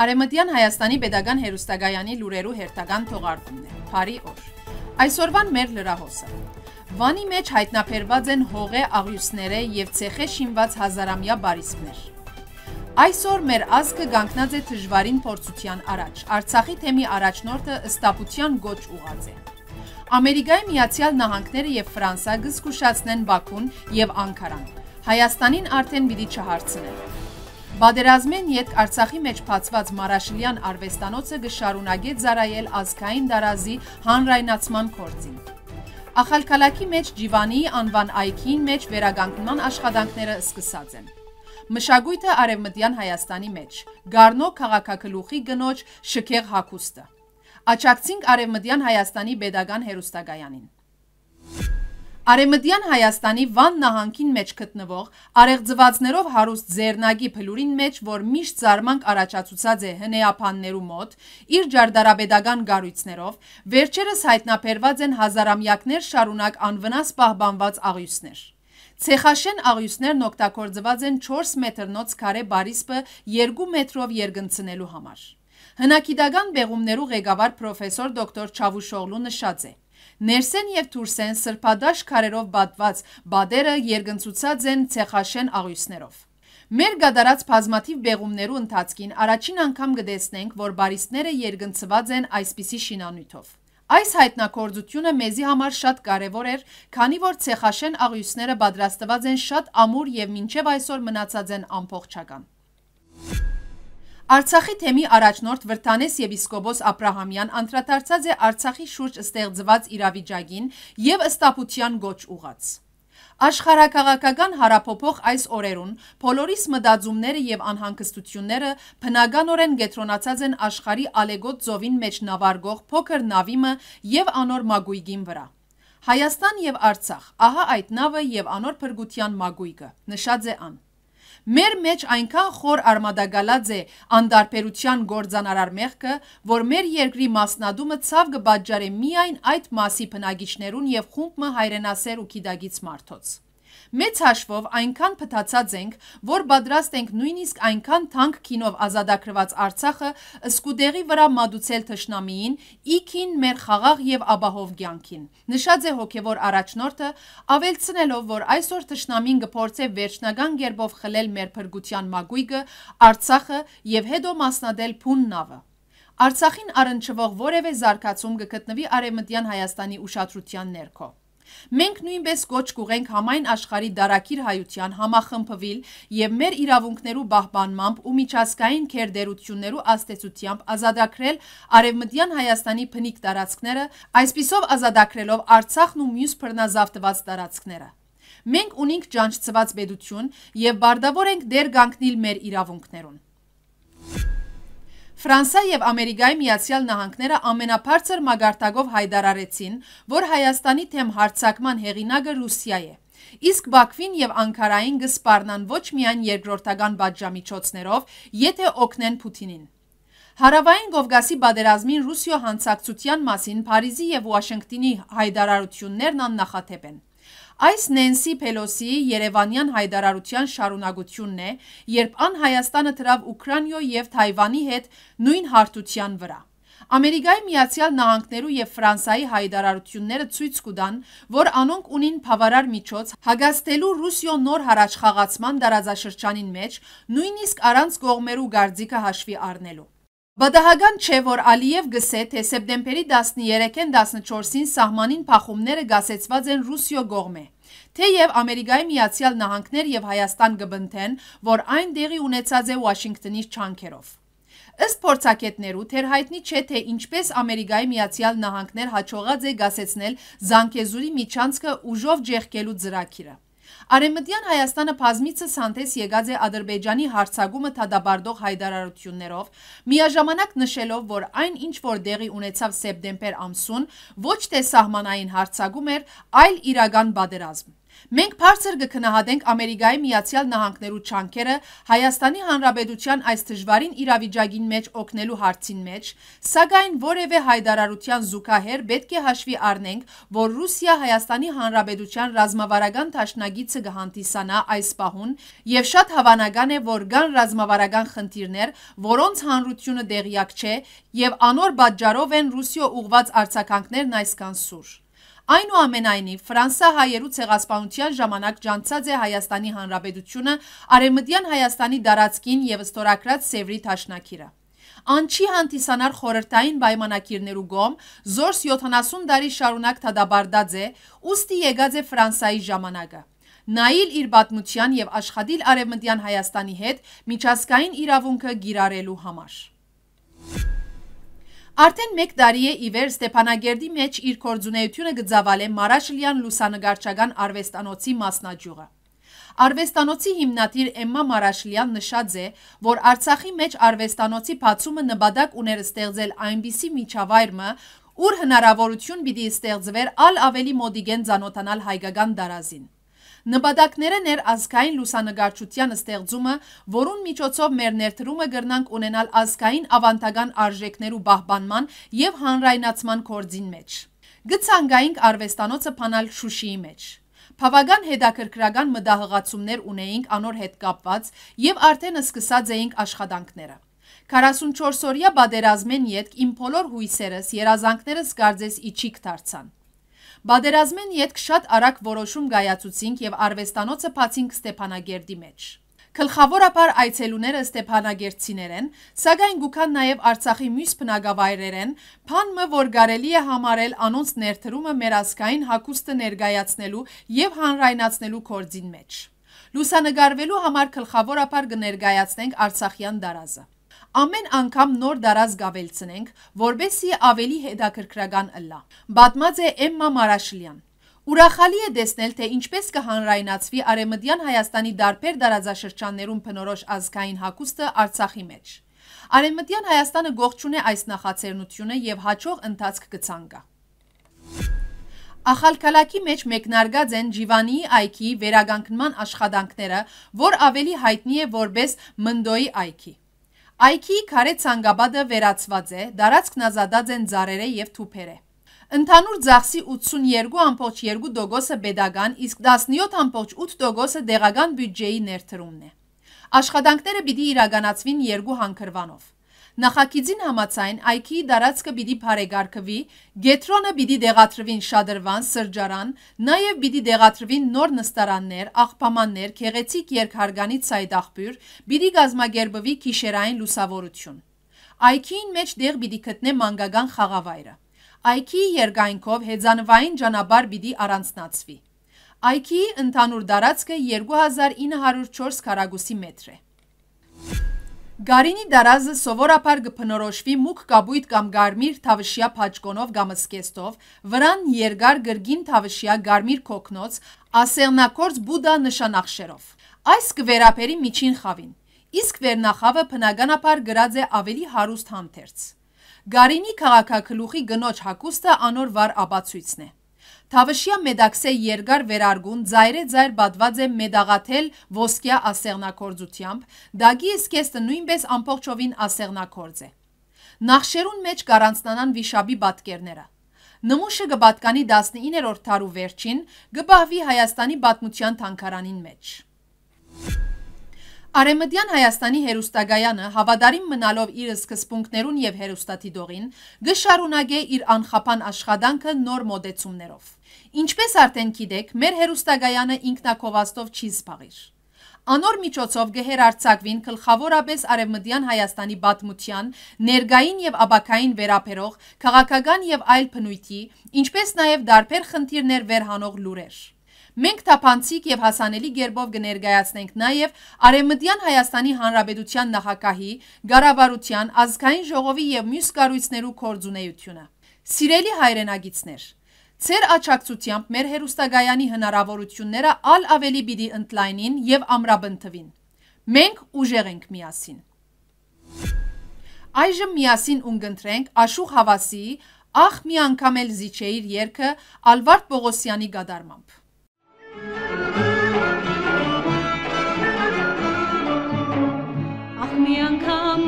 Արևմտյան Հայաստանի Պետական հերոստագայանի լուրերու հերթական թողարկումն է։ Փարի օր։ Այսօրվան մեր լրահոսը։ Վանի մեջ հայտնաբերված են հողե աղյուսները եւ ցեխե շինված հազարամյա բարիսպներ։ Այսօր մեր ազգը կանգնած է դժվարին փորձության առաջ։ Արցախի թեմի առաջնորդը ըստապության գոչ ուղած է։ Ամերիկայի Միացյալ Նահանգները եւ Ֆրանսա կզգուշացնեն Բաքուն եւ Անկարան։ Հայաստանին արդեն պիտի չհարցնեն։ Բادرազմեն յետ Արցախի մեջ փածված Մարաշլյան արվեստանոցը կշարունակի ծառայել ազգային դարազի հանրայնացման գործին։ Ախալքալակի մեջ Ջիվանիի անվան այգին մեջ վերականգնման աշխատանքները սկսած են։ Մշակույթը Արևմտյան Հայաստանի մեջ Գառնո քաղաքագլուխի գնոջ Շքեղ Հակուստը։ Աջակցինք Արևմտյան Հայաստանի Պետական հերոստագայանին։ Արևմտյան Հայաստանի Վան նահանգին մեջ գտնվող արեղծվածներով հարուստ ձեռնագի փլուրին մեջ, որ միշտ զարմանք առաջացուցած է հնեապաններու մոտ, իր ջարդարապետական գառույցներով, վերջերս հայտնաբերված են հազարամյակներ շարունակ անվնաս պահպանված աղյուսներ։ Ցեխաշեն աղյուսներն օգտագործված են 4 մետրնոց քարե բարիսպը 2 մետրով երկնցնելու համար։ Հնագիտական բեղումներու ղեկավար պրոֆեսոր դոկտոր Չավուշօղլու նշած է. Ներսեն եւ Թուրսեն սրբադաշ քարերով բատված բադերը երկնցուցած են ցեխաշեն աղյուսներով։ Մեր գդարած բազմաթիվ բեղումներու ընթացքին առաջին անգամ կտեսնենք, որ բարիսպները երկնցված են այսպիսի շինանյութով։ Այս հայտնագործությունը մեզի համար շատ կարևոր էր, քանի որ ցեխաշեն աղյուսները պատրաստված են շատ ամուր եւ մինչեւ այսօր մնացած են ամփոխչական։ Արցախի թեմի առաջնորդ Վրթանես եպիսկոպոս Աբրահամյան անդրադարձած է Արցախի շուրջ ստեղծված իրավիճակին եւ ըստապության գոչ ուղած։ Աշխարհակաղակական հարաբոփող այս օրերուն բոլորիս մտածումները եւ անհանգստությունները բնականորեն կենտրոնացած են աշխարհի ալեգոտ ծովին մեջ նավարգող փոքր նավիմը եւ անոր մագույգին վրա։ Հայաստան եւ Արցախ, ահա այդ նավը եւ անոր փրկության մագույգը, նշած է ան։ Մեր մեջ այնքան խոր արմադագալած է անդարբերության գործանարար մեղքը, որ մեր երկրի մասնադումը ցավ կբաժարե միայն այդ մասի բնակիչներուն եւ խումբը հայրենասեր ու գիտագից մարդոց։ Մեծ հաշվով այնքան փտացած ենք, որ պատրաստ ենք նույնիսկ այնքան թանկ քինով ազատագրված Արցախը սկուդերի վրա մատուցել թշնամիին, իքին մեր խաղաղ եւ ապահով կյանքին։ Նշած է հոգեվոր առաջնորդը, ավելցնելով, որ այսօր թշնամին կփորձե վերջնական կերպով խլել մեր փրկության մագույգը, Արցախը եւ հետո մասնադել փուն նավը։ Արցախին առնչվող որևէ զարգացում կգտնվի Արևմտյան Հայաստանի ուշադրության ներքո։ Մենք նույնպես գոչ կուղենք համայն աշխարհի դարակիր հայության համախմբվել եւ մեր իրավունքներու պահպանմամբ ու միջազգային քերդերություններու աստեցությամբ ազատագրել Արևմտյան Հայաստանի բնիկ տարածքները, այսպիսով ազատագրելով Արցախն ու մյուս բռնազավթված տարածքները։ Մենք ունենք ճանճցված պետություն եւ բարդավոր ենք դեր կանգնել մեր իրավունքներուն։ Ֆրանսա եւ Ամերիկայի Միացյալ Նահանգները ամենաբարձր մագարտակով հայտարարեցին, որ Հայաստանի թեմ հարձակման հեղինակը Ռուսիա է։ Իսկ Բաքվին եւ Անկարային կսպառնան ոչ միայն երկրորդական պատժամիջոցներով, եթե օգնեն Պուտինին։ Հարավային Կովկասի պատերազմին Ռուսիա հանցակցության մասին Փարիզի եւ Վաշինգտոնի հայտարարություններն աննախադեպ են։ Այս Նենսի Փելոսիի Երևանյան հայտարարության շարունակությունն է, երբ ան Հայաստանը դրավ Ուկրաինայ եւ Թայվանի հետ նույն հարթության վրա։ Ամերիկայի Միացյալ Նահանգներու եւ Ֆրանսայի հայտարարությունները ցույց կտան, որ անոնք ունին բավարար միջոց հագաստելու Ռուսիո նոր հառաչխաղացման դարաձաշրջանին մեջ, նույնիսկ առանց կողմերու գարձիկը հաշվի առնելու։ Բադահական չէ, որ Ալիև գսե, թե սեպտեմբերի 13-ին 14-ին սահմանին փախումները գասեցված են Ռուսիո կողմէ։ Թեև Ամերիկայի Միացյալ Նահանգներ եւ Հայաստան կբնթեն, որ այն դեղի ունեցած է Վաշինգտոնի չանքերով։ Ըստ փորձագետներու թեր հայտնի չէ, թե ինչպես Ամերիկայի Միացյալ Նահանգներ հաջողած է գասեցնել Զանգեզուրի միջանցքը ուժով ջեղկելու ծրագիրը։ Արևմտյան Հայաստանը բազմիցս հանդես եկած է Ադրբեջանի հարձակումը դադարեցնող հայտարարություններով, միաժամանակ նշելով, որ այն ինչ որ դեղի ունեցավ սեպտեմբեր ամսուն, ոչ թե սահմանային հարձակում էր, այլ իրական պատերազմ։ Մենք բարձր կքննադենք Ամերիկայի Միացյալ Նահանգներու չանքերը Հայաստանի Հանրապետության այս դժվարին իրավիճակին մեջ օգնելու հարցին մեջ, սակայն որևէ հայտարարության զուգահեռ պետք է հաշվի առնենք, որ Ռուսիա Հայաստանի Հանրապետության ռազմավարական դաշնակիցը կհանդիսանա այս պահուն, եւ շատ հավանական է, որ կան ռազմավարական խնդիրներ, որոնց հանրությունը դեղյակ չէ, եւ անոր պատճառով են Ռուսիա ուղված արձագանքներն այսքան սուր։ Այնուամենայնիվ, Ֆրանսա-հայերու ցեղասպանության ժամանակ ջանցած է Հայաստանի Հանրապետությունը Արևմտյան Հայաստանի դարածքին եւ ստորագրած Սևրի դաշնակիրը։ Անչի հանդիսանար խորհրդային պայմանակիրներու գոմ զորս 70 տարի շարունակ դադարած է, ուստի եկած է Ֆրանսայի ժամանակը։ Նայիլ իր պատմության եւ աշխատիլ Արևմտյան Հայաստանի հետ միջազգային իրավունքը գիրառելու համար։ Արդեն մեկ տարի է ի վեր Ստեփանագերդի մեջ իր կորձունեությունը գծավալ է Մարաշլյան լուսանգարչական արվեստանոցի մասնաճյուղը։ Արվեստանոցի հիմնադիր Էմմա Մարաշլյան նշած է, որ Արցախի մեջ արվեստանոցի բացումը նպատակ ուներ ստեղծել այնպիսի միջավայրը, ուր հնարավորություն պիտի ստեղծվեր ալ ավելի մոդիգեն ծանոթանալ հայկական տարազին։ Նպատակները ներ ազգային լուսանգարչության ստեղծումը, որուն միջոցով մեր ներդրումը կրնանք ունենալ ազգային ավանդական արժեքներու պահպանման եւ հանրայնացման գործին մեջ։ Գցանգայինք արվեստանոցը փանալ Շուշիի մեջ։ Բավական հետաքրքրական մտահղացումներ ունեինք անոր հետ կապված եւ արդեն սկսած էինք աշխատանքները։ 44-օրյա պատերազմեն յետք իմ բոլոր հույսերս, երազանքներս կարծես իջիկ դարձան։ Պատերազմեն յետք շատ արագ որոշում կայացուցինք եւ արվեստանոցը բացինք Ստեփանագերդի մեջ։ Գլխավորապես այցելուները ստեփանագերդցիներ են, սակայն գուքան նաեւ Արցախի մյուս բնակավայրեր են, բանը որ կարելի է համարել անոնց ներդրումը մեր ազգային հագուստը ներկայացնելու եւ հանրայնացնելու գործին մեջ։ Լուսանգարվելու համար գլխավորապես կներկայացնենք Արցախյան դարազը։ Ամեն անգամ նոր դարազ գավելցնենք, որբեսի ավելի հետաքրքրական ըլլա։ Պատմած է Էմմա Մարաշլյան։ Ուրախալի է տեսնել, թե ինչպես կհանրայնացվի Արևմտյան Հայաստանի դարբեր դարաձաշրջաններում բնորոշ ազգային հագուստը Արցախի մեջ։ Արևմտյան Հայաստանը գողջուն է այս նախաձեռնությունը եւ հաջող ընթացք կցանկա։ Ախալքալակի մեջ մեկնարկած են Ջիվանիի այգի վերականգնման աշխատանքները, որ ավելի հայտնի է որպես Մնդոյի այգի։ Այգի քարե ցանգապատը վերացված է, դարածքն ազատած են ծառերը եւ թուփերը։ Ընդհանուր ծախսի 82.2%-ը պետական, իսկ 17.8%-ը դեղական բյուջեի ներդրումն է։ Աշխատանքները պիտի իրականացվին երկու հանգրվանով։ Նախագիծին համաձայն այգիի դարածքը պիտի բարեկարգվի, գետրոնը պիտի դեղատրվին շադրվան, սրճարան, նաև պիտի դեղատրվին նոր նստարաններ, աղբամաններ, գեղեցիկ երկհարգանի ցայտաղբյուր, պիտի կազմակերպվի գիշերային լուսավորություն։ Այգիին մեջ դեղ պիտի գտնե մանկական խաղավայրը։ Այգիի երկայնքով հեծանվային ճանապարհ պիտի առանձնացվի։ Այգիի ընդհանուր դարածքը 2904 քառակուսի մետր է։ Գարինի դարազը սովորաբար կփնորոշվի մուգ կապույտ կամ գարմիր թավշյա փաճկոնով կամ սկեստով, վրան երկար գրգին թավշյա գարմիր կոկնոց, ասեղնակործ բուդա նշանախշերով։ Այս կվերապերի միջին խավին, իսկ վերնախավը բնականաբար գրած է ավելի հարուստ հանդերձ։ Գարինի քաղաքագլուխի գնոջ հագուստը անոր վառ ապացույցն է։ Թավշյա մեդաքսե երկար վերարգուն ծայր պատված է մեդաղաթել ոսկյա ասեղնակորձությամբ, դագի սկեստը նույնպես ամբողջովին ասեղնակորձ է։ Նախշերուն մեջ կառանցնանան վիշապի պատկերները։ Նմուշը կպատկանի 19-րդ դարու վերջին, կպահվի Հայաստանի պատմության թանգարանին մեջ։ Արևմտյան Հայաստանի հերոստագայանը հավատարիմ մնալով իր սկզբունքներուն եւ հերոստատիդողին գշարունակե իր անխափան աշխատանքը նոր մոդեցումներով։ Ինչպես արդեն գիտեք, մեր հերոստագայանը ինքնակովաստով չի զբաղիր։ Անոր միջոցով գհերարցակվին գլխավորապես Արևմտյան Հայաստանի պատմության, ներգային եւ ապակային վերապերող, քաղաքական եւ այլ բնույթի, ինչպես նաեւ դարբեր խնդիրներ վերհանող լուրեր։ Մենք թափանցիկ եւ հասանելի գերբով կներկայացնենք նաեւ Արևմտյան Հայաստանի Հանրապետության նախագահի, ղարավարության, ազգային ժողովի եւ մյուս կառույցներու կորձունեությունը։ Սիրելի հայրենագիտներ, Ձեր աջակցությամբ մեր հերոստագայանի հնարավորությունները ալ ավելի պիտի ընդլայնին եւ ամրապնդվին։ Մենք ուժեղ ենք միասին։ Այժմ միասին ունգընտրենք Աշուղ Հավասիի «Ախ մի անգամ էլ զիջեիր» երգը Ալվարդ Պողոսյանի կատարմամբ։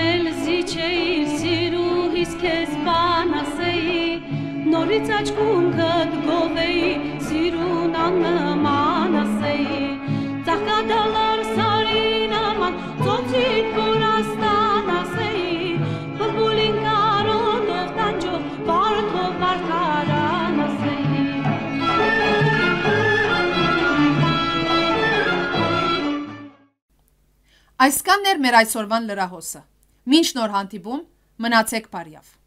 էլ զիջեիր սիրուհիս քեզ բան ասեի նորից աչքունքդ գովեի սիրուն աննման ասեի ծաղկադալար սարի նման ծոցիդ Վրաստան ասեի բլբուլին կարոտով տանջով վարդով վարդարան ասեի Այսքանն էր մեր այսօրվան լրահոսը։ Մինչ նոր հանդիպում, մնացեք բարյավ։